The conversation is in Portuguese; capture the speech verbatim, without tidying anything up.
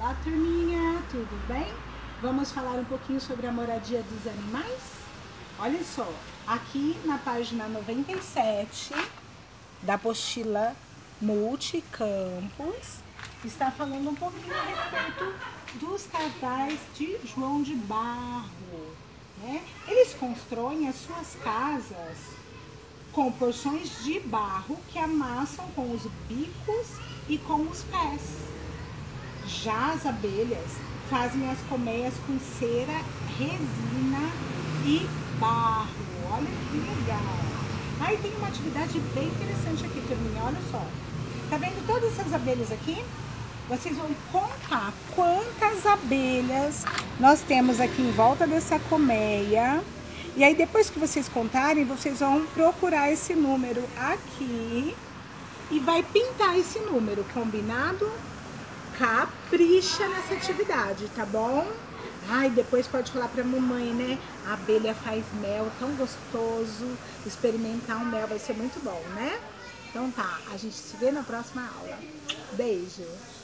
Olá, turminha, tudo bem? Vamos falar um pouquinho sobre a moradia dos animais? Olha só, aqui na página noventa e sete da apostila Multicampos, está falando um pouquinho a respeito dos casais de João de Barro, né? Eles constroem as suas casas com porções de barro que amassam com os bicos e com os pés. Já as abelhas fazem as colmeias com cera, resina e barro. Olha que legal! Aí tem uma atividade bem interessante aqui, turminha. Olha só. Tá vendo todas essas abelhas aqui? Vocês vão contar quantas abelhas nós temos aqui em volta dessa colmeia. E aí depois que vocês contarem, vocês vão procurar esse número aqui e vai pintar esse número, combinado? Capricha nessa atividade, tá bom? Ai, depois pode falar pra mamãe, né? A abelha faz mel tão gostoso. Experimentar um mel vai ser muito bom, né? Então tá, a gente se vê na próxima aula. Beijo!